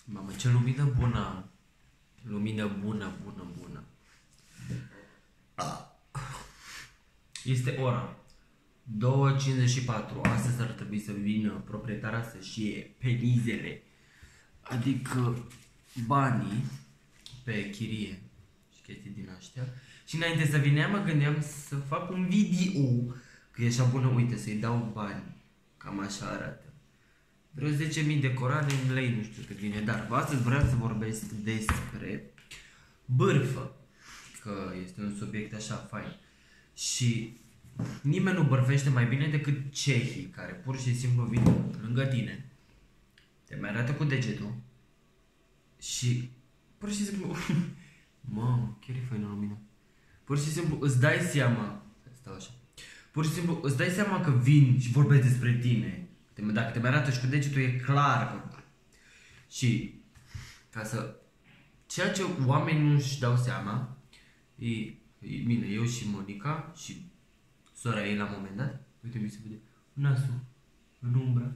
Mamă, ce lumină bună. Lumină bună, bună, bună. Este ora 2:54. Astăzi ar trebui să vină proprietara să-și ie penizele, adică banii pe chirie și chestii din astea. Și înainte să vinea mă gândeam să fac un video, că e așa bună, uite, să-i dau bani. Cam așa arată. Vreo 10.000 de corane în lei, nu știu cât vine, dar astăzi vreau să vorbesc despre bârfă, că este un subiect așa fain. Și nimeni nu bărfește mai bine decât cehii, care pur și simplu vin lângă tine, te mai arată cu degetul și pur și simplu, mamă, chiar e faină lumină. Pur și simplu îți dai seama, stau așa, pur și simplu îți dai seama că vin și vorbesc despre tine. Dacă te mai arată și cu degetul, e clar că... Și ca să... Ceea ce oamenii nu își dau seama, bine, eu și Monica și sora ei la un moment dat, uite, mi se vede nasul în umbră.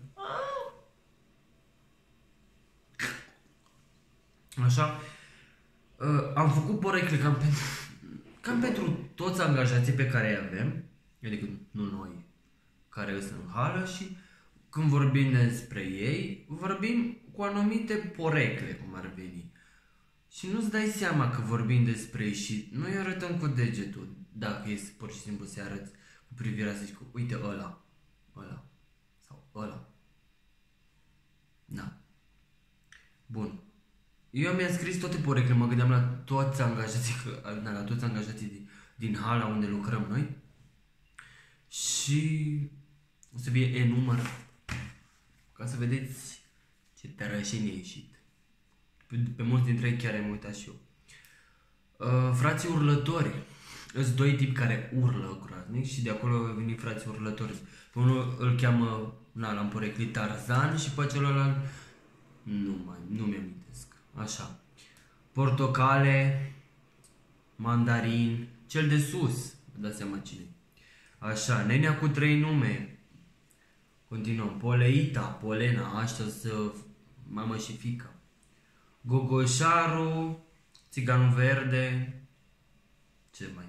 Așa, am făcut porecle cam pentru toți angajații pe care îi avem, adică nu noi, care sunt în hală, și când vorbim despre ei, vorbim cu anumite porecle, cum ar veni. Și nu-ți dai seama că vorbim despre ei și noi îi arătăm cu degetul. Dacă este pur și simplu să arăți cu privirea, să zici, uite ăla, ăla, sau ăla. Da. Bun. Eu mi-am scris toate porecle, mă gândeam la toți angajații, din hala unde lucrăm noi. Și o să fie e-număr, ca să vedeți ce tărășenie a ieșit. Pe mulți dintre ei chiar am uitat și eu. Frații urlători. Sunt doi tipi care urlă groaznic și de acolo au venit frații urlători. Pe unul îl cheamă, l-am poreclit, Tarzan, și pe celălalt nu mi-am amintesc. Așa. Portocale, mandarin, cel de sus, vă dați seama cine. Așa, nenea cu 3 nume. Continuăm. Poleita, Polena, așa să mamă și fică. Gogoșaru, țiganul verde. Ce mai?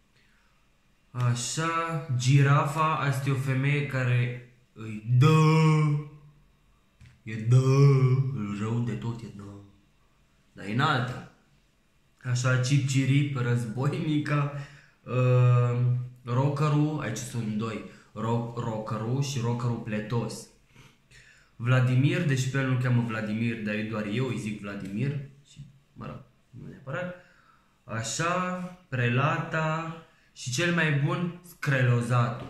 Așa, girafa, asta e o femeie care îi rău de tot, e dar e înaltă. Așa, cipcirip, războinica, rockerul, aici sunt doi, rockerul și rockerul pletos. Vladimir, deși pe el nu cheamă Vladimir, dar doar eu îi zic Vladimir și, mă rog, nu neapărat. Așa, prelata și cel mai bun, screlozatul.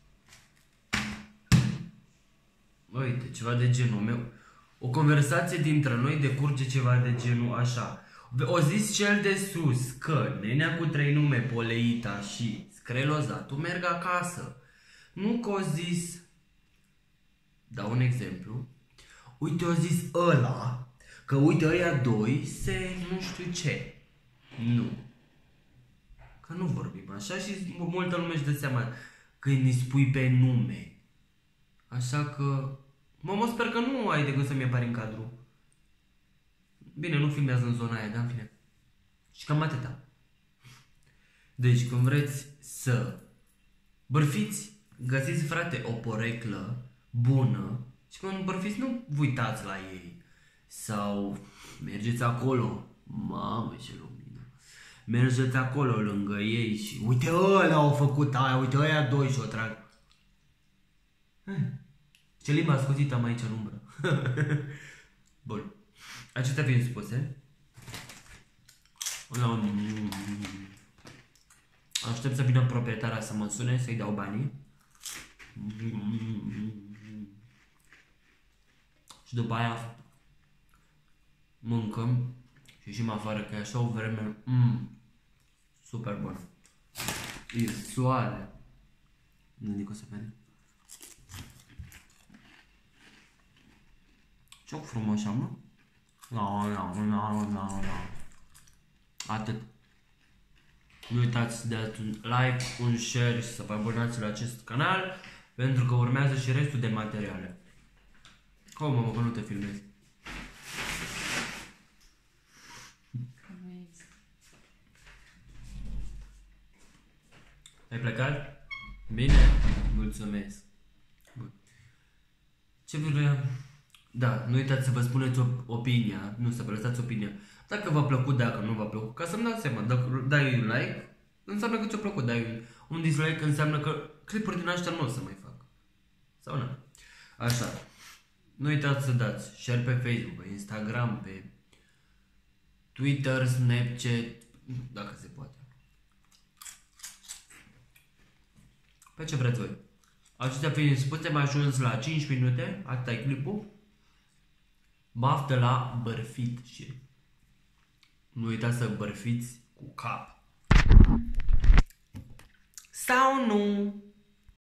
Uite, ceva de genul meu. O conversație dintre noi decurge ceva de genul așa. O zis cel de sus că nenea cu 3 nume, Poleita și screlozatul merg acasă. Nu că o zis... Dau un exemplu. Uite, o zis ăla că uite ăia doi se nu știu ce. Nu. Că nu vorbim așa și multă lume își dă seama când îi spui pe nume. Așa că... Mă sper că nu ai de gând să-mi apari în cadru. Bine, nu filmează în zona aia, dar în fine. Și cam atâta. Deci când vreți să bârfiți, găsiți, frate, o poreclă bună și când bârfiți nu vă uitați la ei. Sau mergeți acolo, mamă ce lumină, mergeți acolo lângă ei și uite ăla au făcut aia, uite ăia doi și o trag. Ce limba ascuțită am aici în umbră. Bun, acestea fiind spuse, aștept să vină proprietara să mă sune, să-i dau banii. Și după aia mâncăm și ieșim afară, că e așa o vreme super bună. E soare. Nu zic o să vede. Ce-o frumos am, nu? No. Atât. Nu uitați să dați un like, un share și să vă abonați la acest canal, pentru că urmează și restul de materiale. Mă, că nu te filmezi. Ai plecat? Bine, mulțumesc. Bun. Ce vreau? Da, nu uitați să vă spuneți opinia, nu să vă lăsați opinia. Dacă v-a plăcut, dacă nu v-a plăcut, ca să-mi dați seama. Dacă dai un like, înseamnă că ți-a plăcut. Dai un dislike, înseamnă că clipuri din astea nu o să mai fac. Sau nu? Așa. Nu uitați să dați share pe Facebook, pe Instagram, pe Twitter, Snapchat, dacă se poate. Pe ce vreți voi. Acestea fiind spuse, am ajuns la 5 minute, atâta e clipul. Baftă la bărfit și nu uitați să bărfiți cu cap. Sau nu!